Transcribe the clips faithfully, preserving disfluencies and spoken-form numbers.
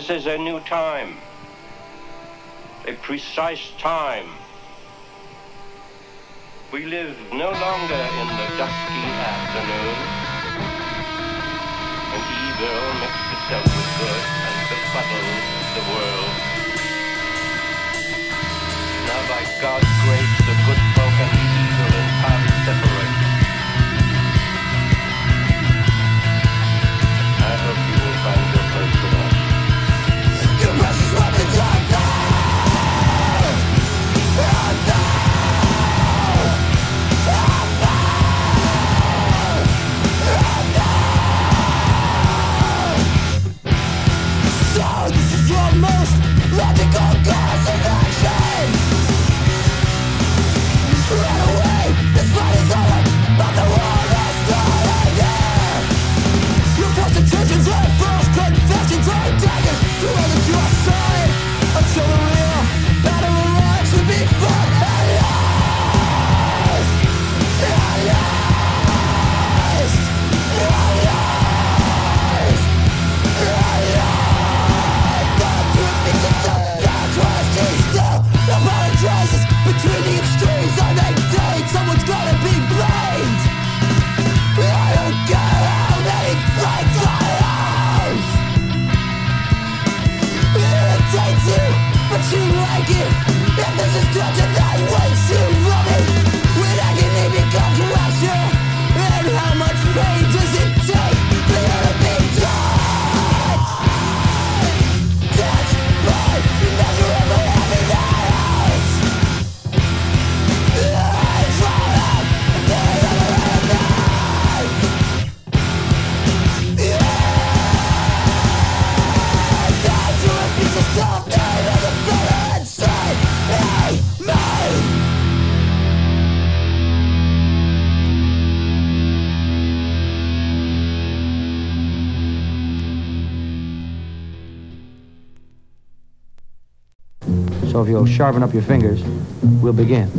This is a new time, a precise time. We live no longer in the dusky afternoon, and evil mixed itself with good and befuddled the world. Now by God's grace, the good folk and the evil entirely separate. I hope you will find your place with us. Your precious weapons are there! Are there! So this is your most logical course of action. Run away, this fight is over, but the war is starting here. Your false intentions are false confessions are daggers to all that you are saying, until the real battle arrives to be fought and lost. And lost. And lost. And lost. The truth means it's a bad tragedy still. Apologizes between the extremes. I make dates, someone's gotta be blamed. I don't care how many fights I lose. It irritates you, but you like it. If this is torture that waits you from it, when agony becomes rapture, and how much pain does it take for you to be touched? Touched by immeasurable happiness. I try out and then I die. Yeah, time to repeat yourself, and the feeling inside. Hey, me. So if you'll sharpen up your fingers, we'll begin.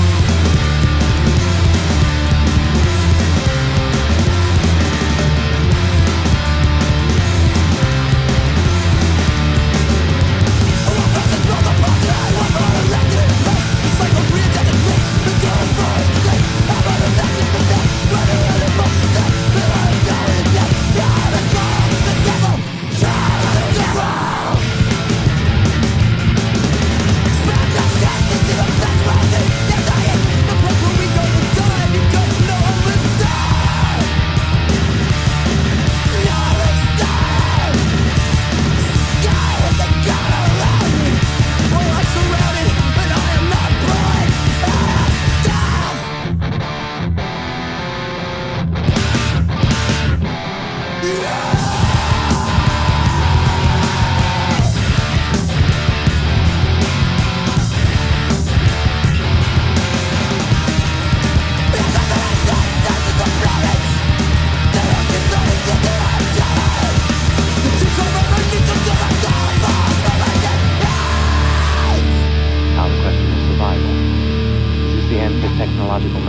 Technological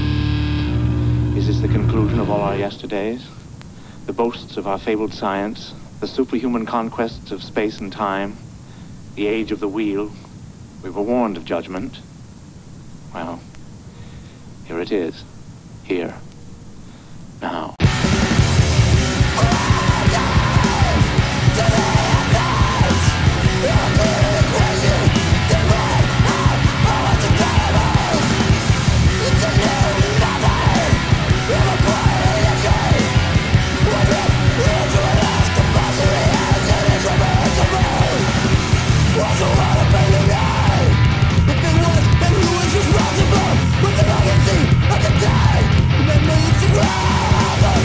man? Is this the conclusion of all our yesterdays? The boasts of our fabled science? The superhuman conquests of space and time? The age of the wheel? We were warned of judgment. Well, here it is. Here. Now. With the legacy of the day, the millions of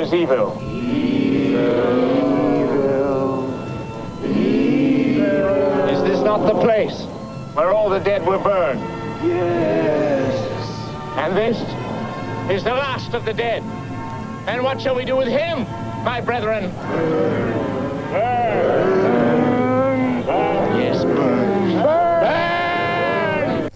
is evil. Is this not the place where all the dead were burned? Yes. And this is the last of the dead. And what shall we do with him, my brethren? Burn. Burn. Burn. Yes, burn. Burn. Burn.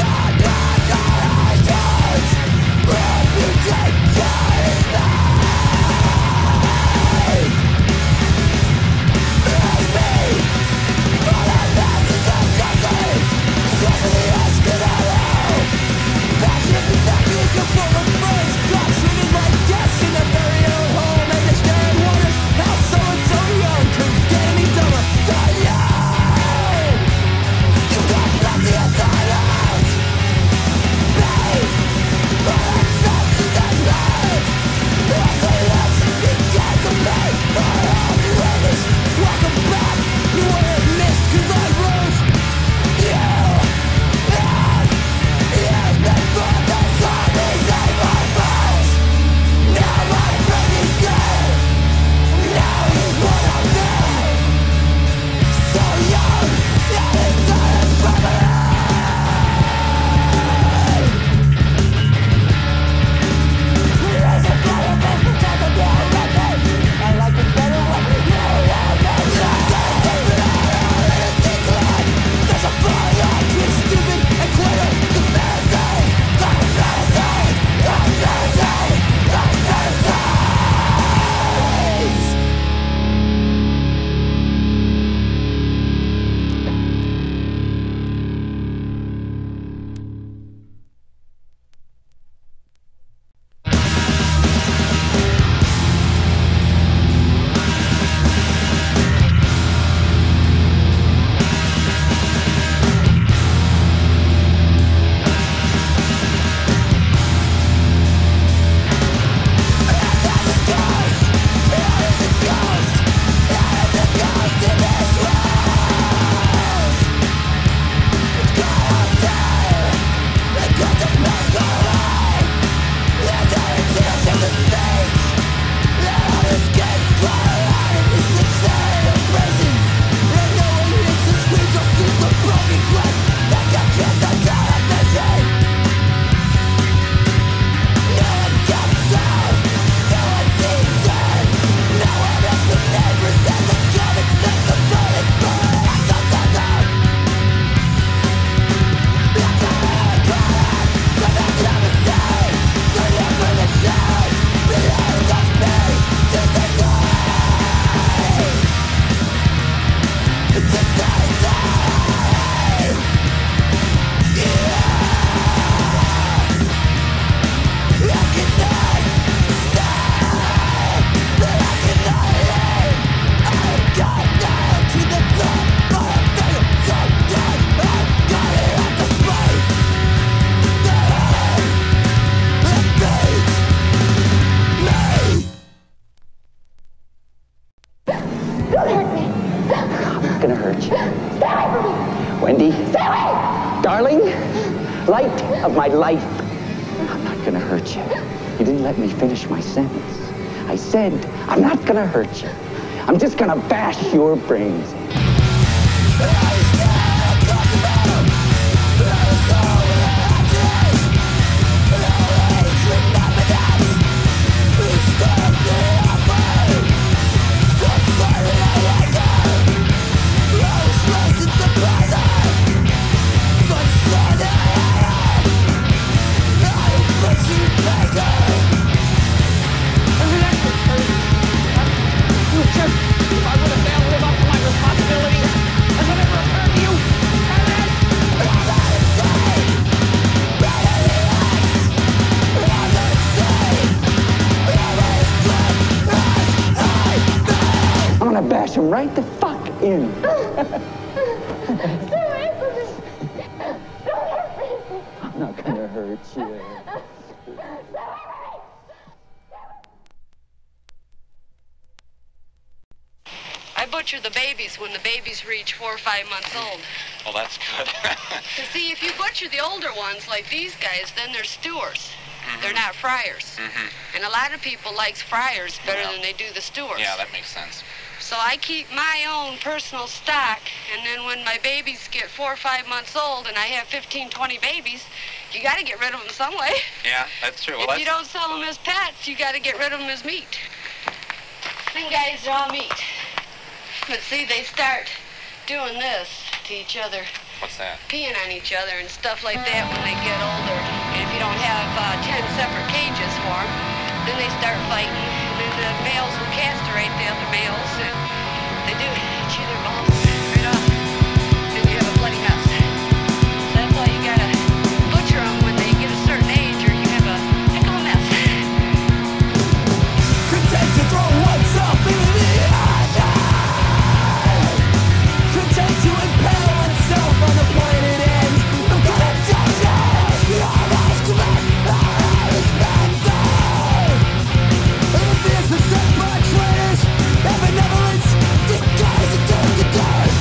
Wendy, darling, light of my life, I'm not gonna hurt you. You didn't let me finish my sentence. I said, I'm not gonna hurt you. I'm just gonna bash your brains in. Bash him right the fuck in. I'm not gonna hurt you. I butcher the babies when the babies reach four or five months old. Well, that's good. To see, if you butcher the older ones like these guys, then they're stewards. Mm-hmm. They're not friars. Mm-hmm. And a lot of people likes friars better yeah. than they do the stewards. Yeah, that makes sense. So I keep my own personal stock, and then when my babies get four or five months old and I have fifteen, twenty babies, you got to get rid of them some way. Yeah, that's true. Well, if that's... you don't sell them as pets, you got to get rid of them as meat. Them guys are all meat. But see, they start doing this to each other. What's that? Peeing on each other and stuff like that when they get older. And if you don't have uh, ten separate cages for them, then they start fighting. And then the males will castrate the other males. And they do chew their balls right off. And you have a bloody mess. So that's why you gotta butcher them when they get a certain age, or you have a heck of a mess. Content to throw oneself into the ocean. Content to impale oneself on the planet end. I'm gonna touch it. Almost commit. Almost mental. The fears beset by traitors and benevolence disguised into the dark.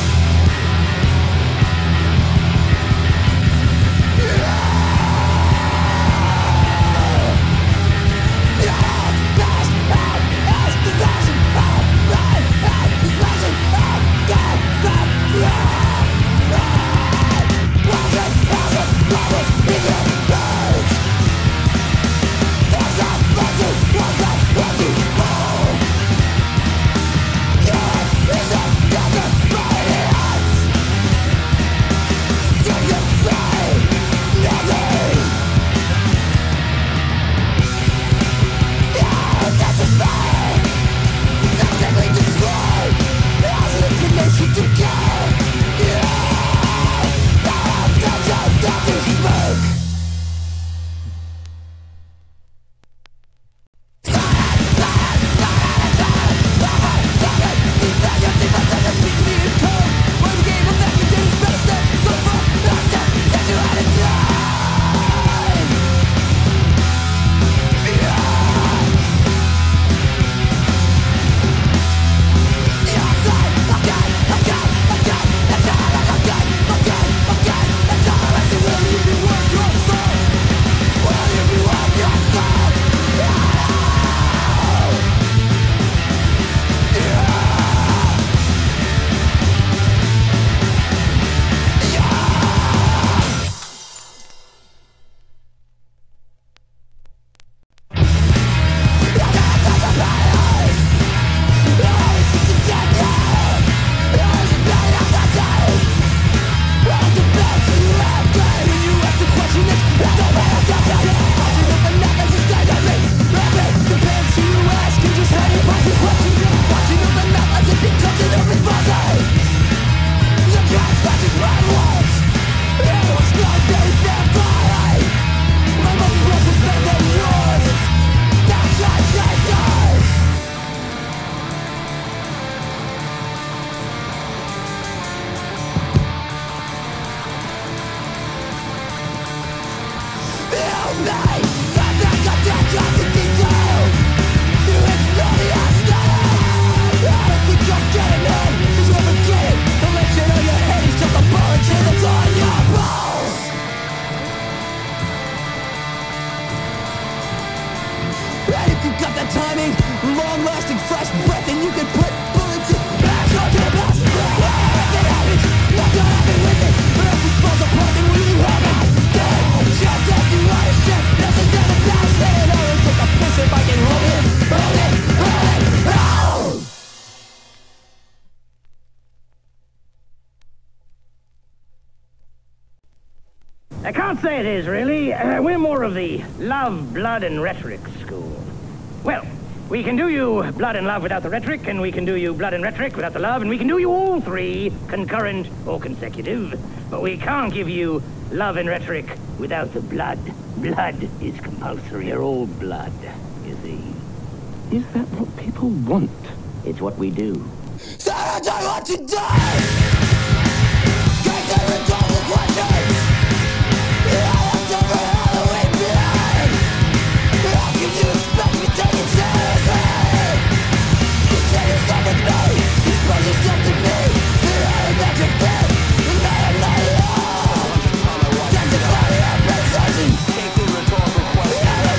I can't say it is, really. Uh, we're more of the love, blood, and rhetoric school. Well, we can do you blood and love without the rhetoric, and we can do you blood and rhetoric without the love, and we can do you all three concurrent or consecutive. But we can't give you love and rhetoric without the blood. Blood is compulsory. You're all blood, you see. Is that what people want? It's what we do. So I don't want to die! Can't get rid of all the questions! I have never had a way behind! How can you expect me to take it seriously? You say you're stuck with me, you suppose you're stuck to me. But I am not your friend, and I am not alone. Time to clear up my session. Take the rhetorical question.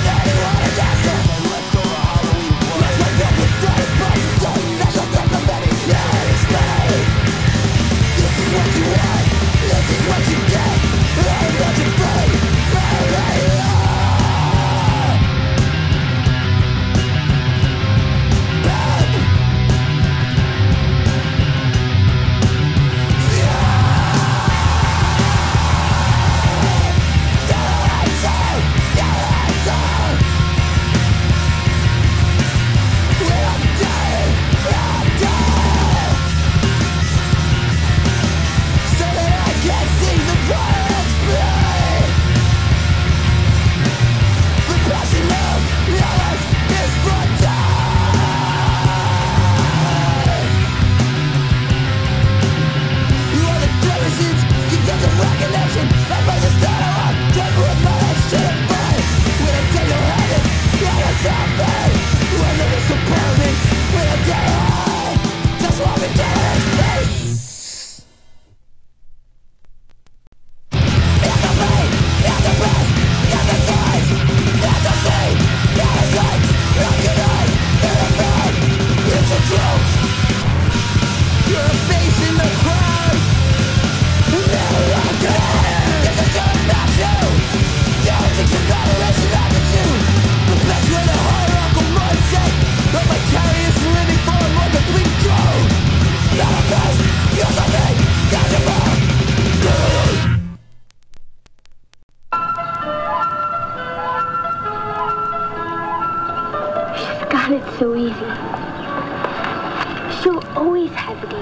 easy. She'll always have it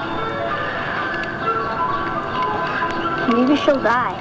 easy. Maybe she'll die.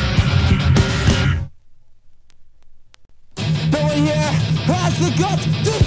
Has the guts to